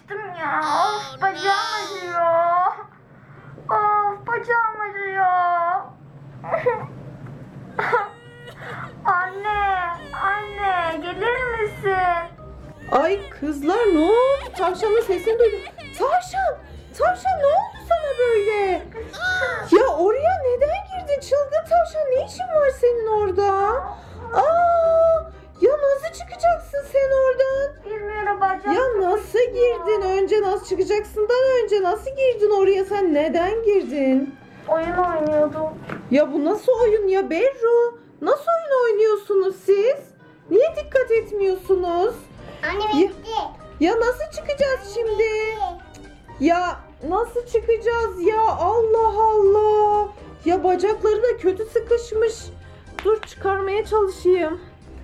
açtım ya. Of bacağım acıyor. Of bacağım acıyor. Anne gelir misin? Ay kızlar ne oldu? Tavşanın sesini duydum. Tavşan ne oldu sana böyle? Ya oraya neden girdin? Çılgın tavşan ne işin var senin orada? Ya nasıl çıkacaksın sen oradan? Bilmiyorum bacağım. Ya nasıl girdin? Önce nasıl çıkacaksından önce nasıl girdin oraya? Sen neden girdin? Oyun oynuyordum. Ya bu nasıl oyun ya Berru? Nasıl oyun oynuyorsunuz siz? Niye dikkat etmiyorsunuz? Anne bitti. Ya nasıl çıkacağız şimdi? Ya nasıl çıkacağız ya? Allah Allah. Ya bacakları da kötü sıkışmış. Dur çıkarmaya çalışayım.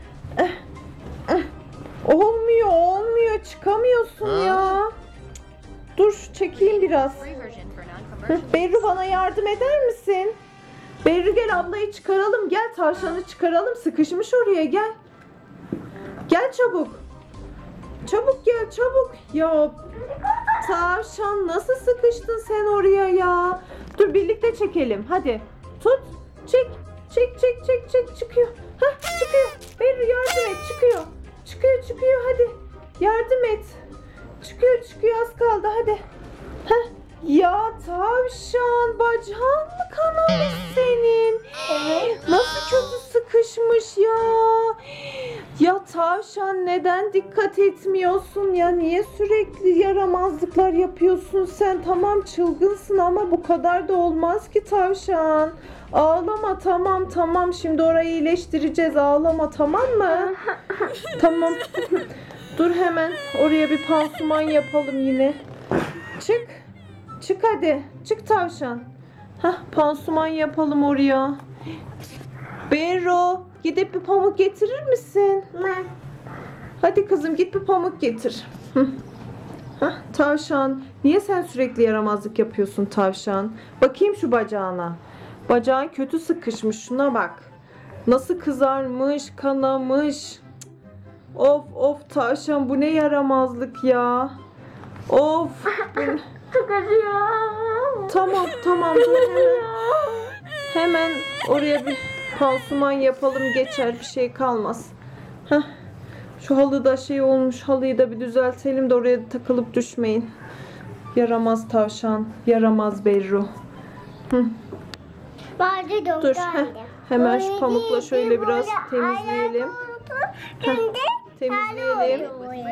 Olmuyor. Çıkamıyorsun ya. Dur çekeyim biraz. Berru bana yardım eder misin? Berru gel ablayı çıkaralım. Gel tavşanı çıkaralım. Sıkışmış oraya gel. Gel çabuk. Çabuk gel çabuk. Ya tavşan nasıl sıkıştın sen oraya ya? Dur birlikte çekelim. Hadi. Tut. Çek. Çıkıyor. Hah çıkıyor. Berru yardım et. Çıkıyor. Hadi. Yardım et. Çıkıyor. Az kaldı. Hadi. Hah. Ya tavşan bacağın mı kanamış senin? Evet. Nasıl kötü sıkışmış ya. Ya tavşan neden dikkat etmiyorsun ya? Niye sürekli yaramazlıklar yapıyorsun sen? Tamam çılgınsın ama bu kadar da olmaz ki tavşan. Ağlama tamam. Şimdi orayı iyileştireceğiz. Ağlama tamam mı? Tamam. Dur hemen oraya bir pansuman yapalım yine. Çık hadi. Çık tavşan. Pansuman yapalım oraya. Berro gidip bir pamuk getirir misin? Hadi kızım git bir pamuk getir. Tavşan niye sen sürekli yaramazlık yapıyorsun tavşan? Bakayım şu bacağına. Bacağın kötü sıkışmış şuna bak. Nasıl kızarmış kanamış. Cık. Of tavşan bu ne yaramazlık ya. Of. Çok acıyor. Tamam dur hemen oraya bir pansuman yapalım geçer bir şey kalmaz. Şu halıda şey olmuş halıyı da bir düzeltelim de oraya takılıp düşmeyin. Yaramaz tavşan, yaramaz Berru. Dur hemen şu pamukla şöyle biraz temizleyelim. Temizleyelim.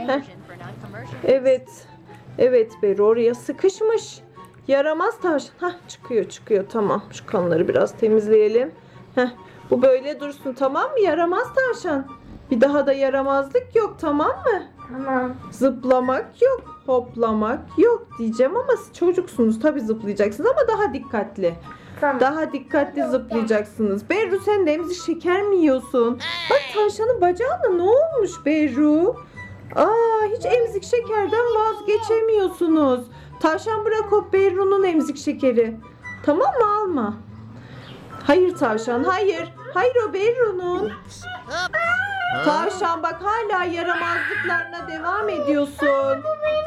Evet Berru oraya sıkışmış. Yaramaz tavşan. Çıkıyor tamam. Şu kanları biraz temizleyelim. Bu böyle dursun tamam mı? Yaramaz tavşan. Bir daha da yaramazlık yok tamam mı? Tamam. Zıplamak yok. Hoplamak yok diyeceğim ama siz çocuksunuz tabii zıplayacaksınız ama daha dikkatli. Tamam. Daha dikkatli zıplayacaksınız. Berru sen de emzik şeker mi yiyorsun? Bak tavşanın bacağına ne olmuş Berru? Hiç emzik şekerden vazgeçemiyorsunuz. Tavşan bırak o Berru'nun emzik şekeri. Tamam mı alma. Hayır tavşan hayır. Hayır o Berru'nun. Tavşan bak hala yaramazlıklarına devam ediyorsun.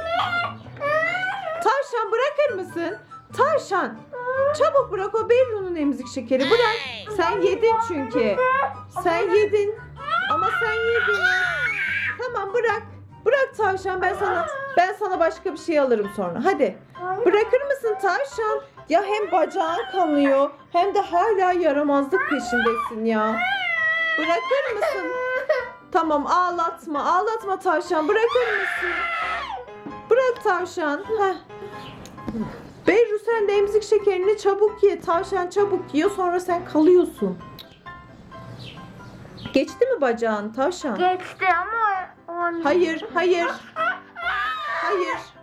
Tavşan bırakır mısın? Tavşan çabuk bırak o Berru'nun emzik şekeri bırak. Sen yedin çünkü. Sen yedin. Ama sen yedin. Tamam bırak. Bırak tavşan ben sana başka bir şey alırım sonra. Hadi. Bırakır mısın tavşan? Ya hem bacağın kanıyor hem de hala yaramazlık peşindesin ya. Bırakır mısın? Tamam ağlatma tavşan bırakır mısın? Bırak tavşan. Berru sen de emzik şekerini çabuk ye. Tavşan çabuk yiyor sonra sen kalıyorsun. Geçti mi bacağın tavşan? Geçti ama... Hayır.